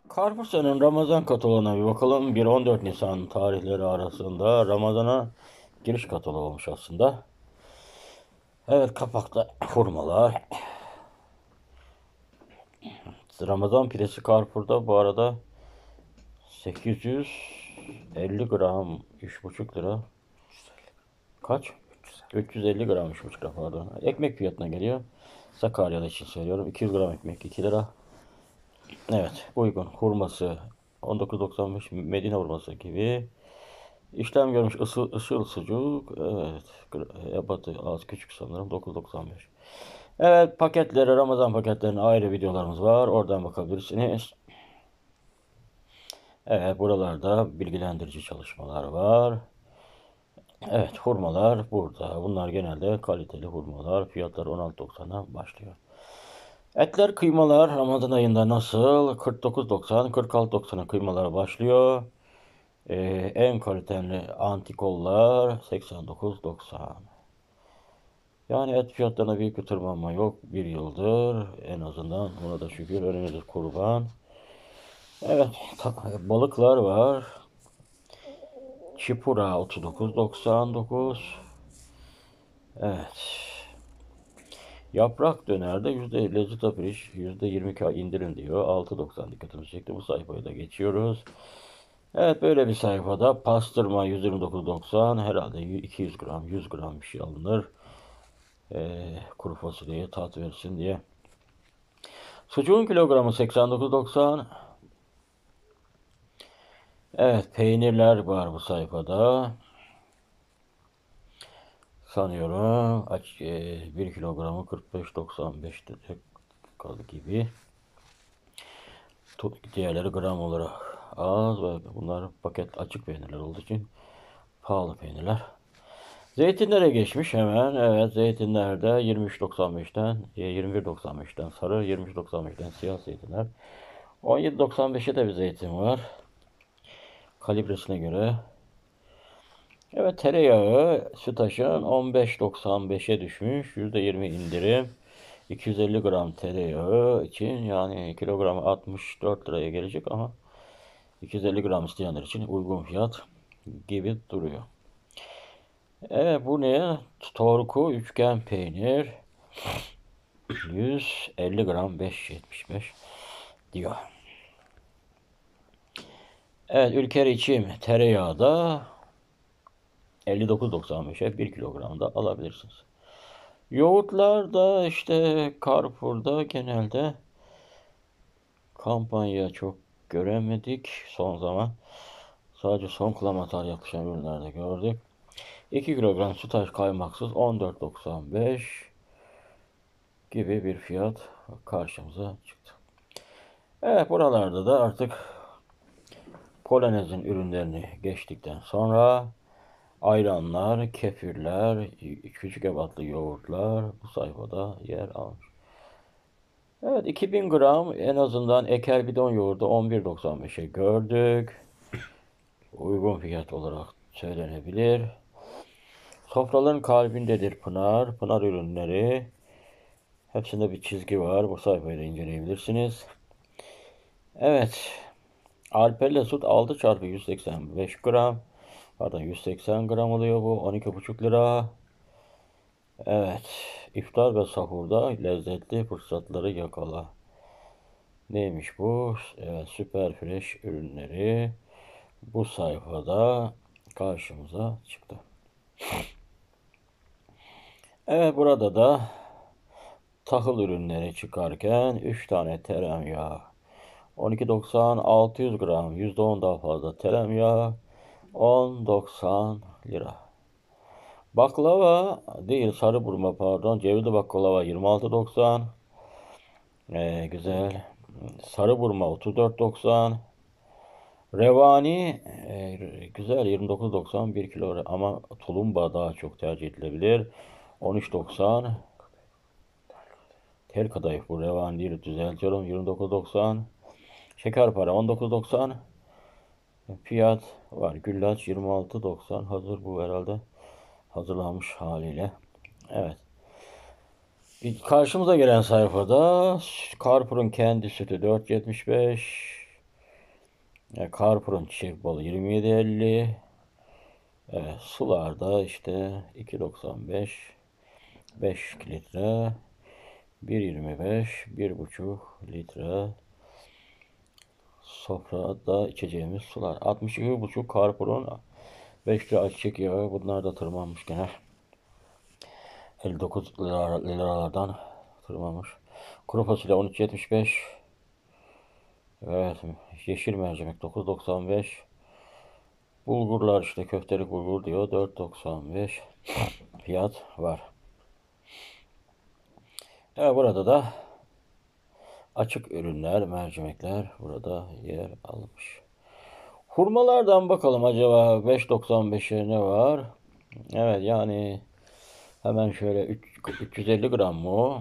Carrefour'un Ramazan kataloğuna bir bakalım. 1-14 Nisan tarihleri arasında Ramazan'a giriş kataloğu olmuş aslında. Evet, kapakta hurmalar. Ramazan pidesi Carrefour'da bu arada 850 gram 3,5 lira. Kaç? 350 gram 3,5 lira pardon. Ekmek fiyatına geliyor. Sakarya'da için söylüyorum. 200 gram ekmek 2 lira. Evet, uygun. Hurması 19,95 Medine hurması gibi. İşlem görmüş ışıl sucuk. Evet. Ebatı az küçük sanırım. 9,95. Evet, paketleri, Ramazan paketlerinin ayrı videolarımız var. Oradan bakabilirsiniz. Evet, buralarda bilgilendirici çalışmalar var. Evet, hurmalar burada. Bunlar genelde kaliteli hurmalar. Fiyatları 16,90'dan başlıyor. Etler, kıymalar Ramazan ayında nasıl? 49,90, 46,90'a kıymalar başlıyor. En kaliteli antikollar 89,90. Yani et fiyatlarına büyük bir tırmanma yok. Bir yıldır en azından. Ona da şükür, önümüzde kurban. Evet, balıklar var. Çipura 39,99. Evet. Yaprak dönerde lezzet apiriş %22 indirim diyor. 6,90 dikkatimizi çekti. Bu sayfayı da geçiyoruz. Evet, böyle bir sayfada pastırma 129,90, herhalde 200 gram 100 gram bir şey alınır. Kuru fasulyeye tat versin diye. Sucuğun kilogramı 89,90. Evet, peynirler var bu sayfada. Sanıyorum 1 kilogramı 45,95 kalı gibi. Diğerleri gram olarak az ve bunlar paket açık peynirler olduğu için pahalı peynirler. Zeytinlere geçmiş hemen. Evet, zeytinlerde 23,95'ten 21,95'ten sarı, 23,95'ten siyah zeytinler. 17,95'e de bir zeytin var. Kalibresine göre. Evet, tereyağı Sütaş'ın 15,95'e düşmüş. %20 indirim. 250 gram tereyağı için yani kilogramı 64 liraya gelecek ama 250 gram isteyenler için uygun fiyat gibi duruyor. Evet, bu ne? Torku üçgen peynir 150 gram 5,75 diyor. Evet, Ülker içim tereyağı da 59,95'e 1 kilogram da alabilirsiniz. Yoğurtlar da işte Carrefour'da genelde kampanya çok göremedik son zaman. Sadece son kullanma tarihi yaklaşan ürünlerde gördük. 2 kilogram sütaş kaymaksız 14,95 gibi bir fiyat karşımıza çıktı. Evet, buralarda da artık Polonez'in ürünlerini geçtikten sonra ayranlar, kefirler, küçük ebatlı yoğurtlar bu sayfada yer almış. Evet, 2000 gram en azından Eker bidon yoğurdu 11,95'e gördük. Uygun fiyat olarak söylenebilir. Sofraların kalbindedir Pınar. Pınar ürünleri. Hepsinde bir çizgi var. Bu sayfayı da inceleyebilirsiniz. Evet. Alpelle süt 6 çarpı 185 gram. Pardon, 180 gram oluyor bu. 12,5 lira. Evet. İftar ve sahurda lezzetli fırsatları yakala. Neymiş bu? Evet, süper fresh ürünleri bu sayfada karşımıza çıktı. Evet, burada da tahıl ürünleri çıkarken 3 tane tereyağı 12,90, 600 gram %10 daha fazla tereyağı 10,90 lira. Baklava değil, sarı burma pardon, cevizli baklava 26,90. Güzel. Sarı burma 34,90. Revani güzel, 29,90 1 kilo ama tulumba daha çok tercih edilebilir. 13,90. Tel kadayıf bu, revani değil, düzeltiyorum, 29,90. Şekerpare 19,90. Fiyat var. Güllaç 26,90. Hazır bu herhalde. Hazırlanmış haliyle. Evet. Karşımıza gelen sayfada Carrefour'un kendi sütü 4,75. Carrefour'un çiçek balı 27.50. Evet, sularda işte 2.95, 5 litre, 1.25, 1,5 litre. Sofrada içeceğimiz sular. 62,5 Carrefour'un 5 lira ayçiçek yağı. Bunlar da tırmanmış gene. 59 liralardan tırmanmış. Kuru fasulye 13.75. Evet, yeşil mercimek 9.95. Bulgurlar işte köftelik bulgur diyor 4.95 fiyat var. Evet, burada da açık ürünler, mercimekler burada yer almış. Hurmalardan bakalım acaba 5.95'e ne var? Evet, yani hemen şöyle 350 gram mı o?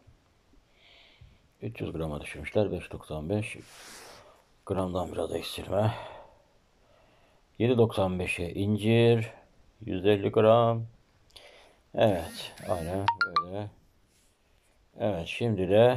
300 grama düşürmüşler, 5.95. Gramdan biraz eksilme. 7.95'e incir 150 gram. Evet, aynen böyle. Evet, şimdi de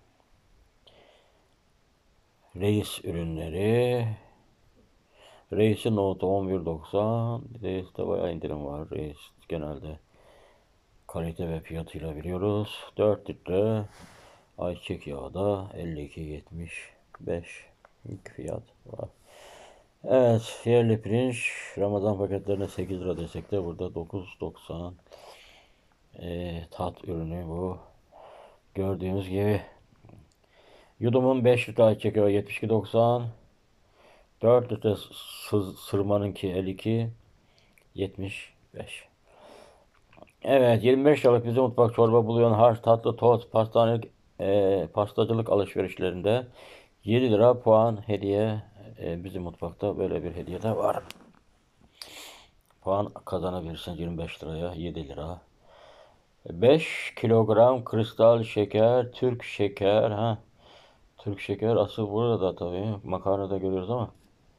Reis ürünleri. Reis'in notu 11.90. Reis'te bayağı indirim var. Reis genelde kalite ve fiyatıyla biliyoruz. 4 litre ayçiçek yağı da 52.75 fiyat var. Evet, yerli pirinç Ramazan paketlerine 8 lira desek de burada 9.90. Tat ürünü bu. Gördüğünüz gibi yudumun 5 litre ayçiçek yağı 72.90. 4 litre sırmanınki 52.75. Evet, 25 liralık bizim mutfak çorba bulyon harç tatlı toz pastacılık alışverişlerinde 7 lira puan hediye. Bizim mutfakta böyle bir hediye de var. Puan kazanabilirsiniz 25 liraya 7 lira. 5 kilogram kristal şeker, Türk şeker. Türk şeker asıl burada da tabii. Makarnada görüyoruz ama.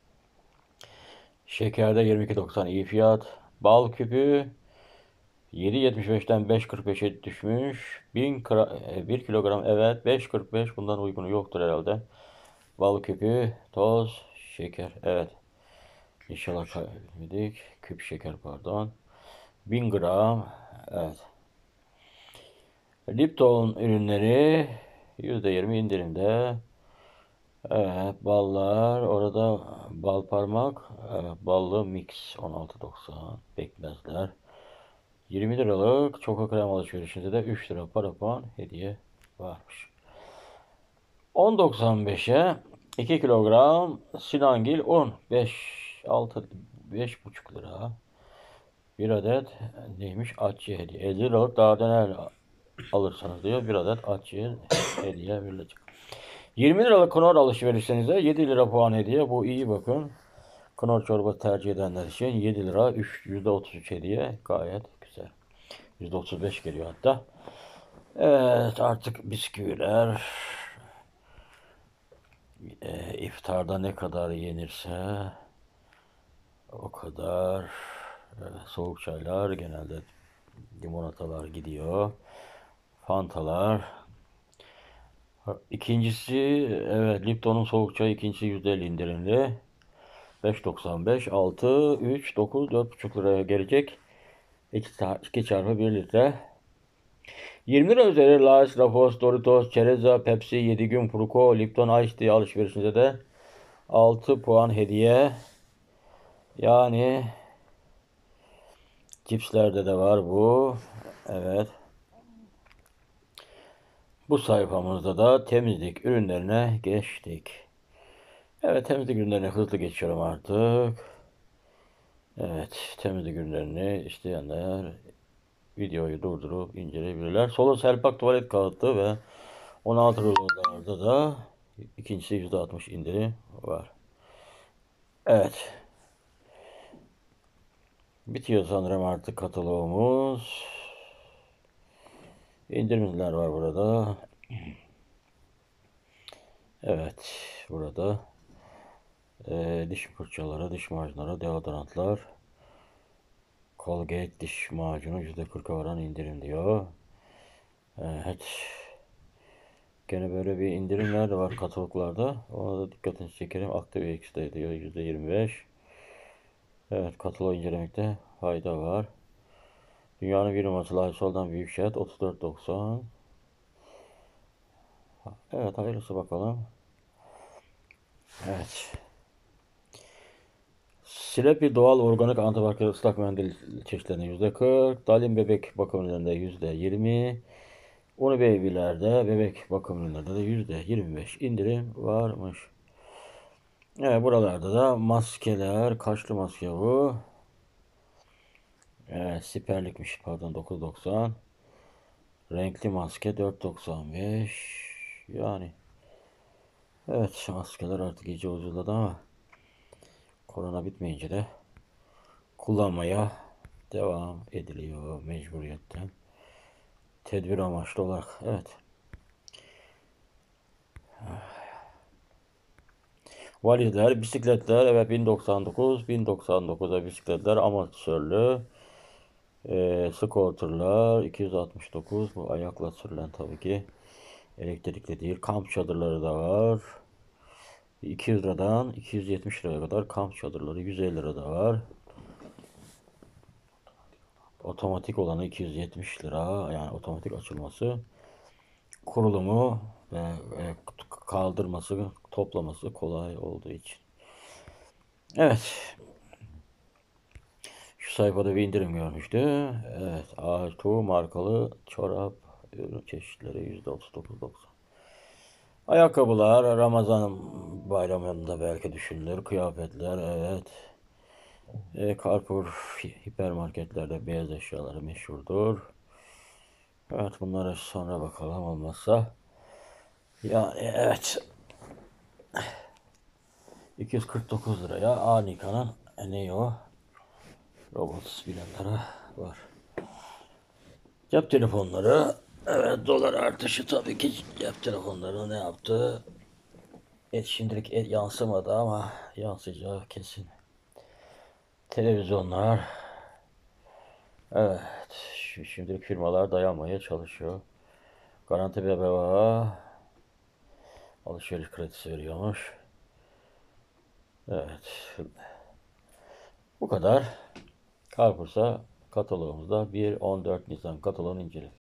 Şekerde 22.90 iyi fiyat. Bal küpü 7.75'ten 5.45'e düşmüş. 1 kilogram, evet, 5.45, bundan uygunu yoktur herhalde. Bal küpü, toz, şeker, evet. İnşallah kaybetmedik. Küp şeker, pardon. 1000 gram, evet. Lipton ürünleri %20 indirimde. Evet, ballar orada, bal parmak, evet, ballı mix 16.90, pekmezler. 20 liralık çoko krem alışverişinde de 3 lira para puan hediye varmış. 10.95'e 2 kilogram Sinangil un 5,5 lira. Bir adet neymiş? Atçı hediye. 50 liralık daha döner alırsanız diyor. Bir adet atçı hediye verilecek. 20 liralık Knorr alışverişinize 7 lira puan hediye. Bu iyi, bakın. Knorr çorba tercih edenler için 7 lira %33 hediye. Gayet güzel. %35 geliyor hatta. Evet, artık bisküviler iftarda ne kadar yenirse o kadar. Soğuk çaylar genelde, limonatalar gidiyor. Fantalar. İkincisi, evet, Lipton'un soğuk çayı ikincisi %50 indirimli. 5.95, 6, 3, 9, 4,5 liraya gelecek. 2 çarpı 1 litre. 20 lira üzeri Lay's, Ruffles, Doritos, Cereza, Pepsi, 7 gün Fruko, Lipton Ice Tea alışverişinde de 6 puan hediye. Yani cipslerde de var bu. Evet. Bu sayfamızda da temizlik ürünlerine geçtik. Evet, temizlik ürünlerine hızlı geçiyorum artık. Evet, temizlik ürünlerini isteyenler videoyu durdurup inceleyebilirler. Solo Selpak tuvalet kağıdı ve 16 rulolarda da ikincisi %60 indirim var. Evet. Bitiyor sanırım artık kataloğumuz. İndirimler var burada. Evet. Burada diş fırçaları, diş macunları, deodorantlar. Colgate diş macunu %40'a varan indirim diyor. Evet. Gene böyle bir indirimler de var kataloglarda. Ona da dikkatinizi çekerim. Aktive X'de diyor %25. Evet, katalog incelemekte fayda var. Dünyanın bir numarası Lysol'dan büyük şat 34.90. Evet, hayırlısı bakalım. Evet. Silepi doğal organik antibakteriyel ıslak mendil çeşitlerinde %40. Dalim bebek bakım ürünlerinde %20. Unu Baby'lerde bebek bakım ürünlerinde de %25 indirim varmış. Evet, buralarda da maskeler, kaşlı maske bu. Evet, siperlikmiş, pardon, 9.90. Renkli maske 4.95. Yani evet, maskeler artık iyice ucuzladı ama korona bitmeyince de kullanmaya devam ediliyor mecburiyetten. Tedbir amaçlı olarak. Evet. Valizler, bisikletler, evet, 1099, 1099'a bisikletler amatörlü. Scooter'lar 269, bu ayakla sürülen tabii ki. Elektrikli değil. Kamp çadırları da var. 200 liradan 270 liraya kadar kamp çadırları, 150 lira da var. Otomatik olanı 270 lira, yani otomatik açılması. Kurulumu ve kaldırması, toplaması kolay olduğu için. Evet. Şu sayfada bir indirim görmüştü. Evet. A2 markalı çorap ürün çeşitleri %39.90. Ayakkabılar Ramazan bayramında belki düşünülür. Kıyafetler, evet. Carrefour hipermarketlerde beyaz eşyaları meşhurdur. Evet, bunlara sonra bakalım olmazsa. Yani evet. 249 liraya Anika'nın ne o? Robot bilenleri var. Cep telefonları. Evet, dolar artışı tabii ki cep telefonları ne yaptı? Şimdilik yansımadı ama yansıyacağı kesin. Televizyonlar. Evet. Şimdilik firmalar dayanmaya çalışıyor. Garanti BBVA alışveriş kredisi veriyormuş. Evet. Bu kadar. Carrefour'sa katalogumuzda 1-14 Nisan kataloğunu inceledik.